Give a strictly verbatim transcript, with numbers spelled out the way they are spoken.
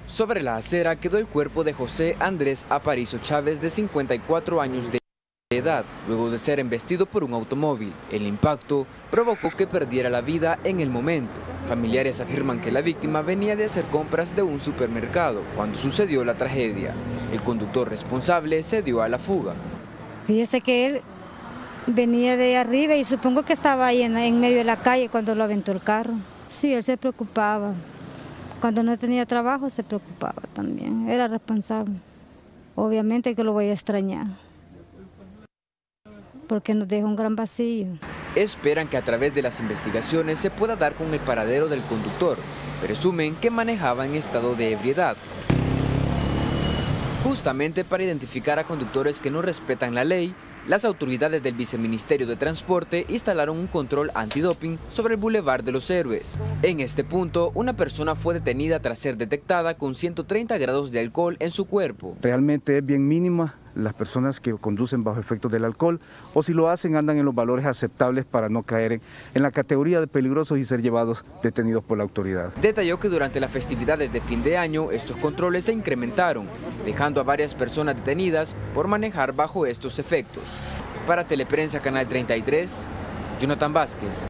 Sobre la acera quedó el cuerpo de José Andrés Aparicio Chávez, de cincuenta y cuatro años de edad, luego de ser embestido por un automóvil. El impacto provocó que perdiera la vida en el momento. Familiares afirman que la víctima venía de hacer compras de un supermercado cuando sucedió la tragedia. El conductor responsable se dio a la fuga. Fíjese que él venía de arriba y supongo que estaba ahí en, en medio de la calle cuando lo aventó el carro. Sí, él se preocupaba. Cuando no tenía trabajo se preocupaba también, era responsable. Obviamente que lo voy a extrañar, porque nos deja un gran vacío. Esperan que a través de las investigaciones se pueda dar con el paradero del conductor. Presumen que manejaba en estado de ebriedad. Justamente para identificar a conductores que no respetan la ley, las autoridades del Viceministerio de Transporte instalaron un control antidoping sobre el Boulevard de los Héroes. En este punto, una persona fue detenida tras ser detectada con ciento treinta grados de alcohol en su cuerpo. Realmente es bien mínima las personas que conducen bajo efectos del alcohol, o si lo hacen andan en los valores aceptables para no caer en, en la categoría de peligrosos y ser llevados detenidos por la autoridad. Detalló que durante las festividades de fin de año estos controles se incrementaron, dejando a varias personas detenidas por manejar bajo estos efectos. Para Teleprensa Canal treinta y tres, Jonathan Vázquez.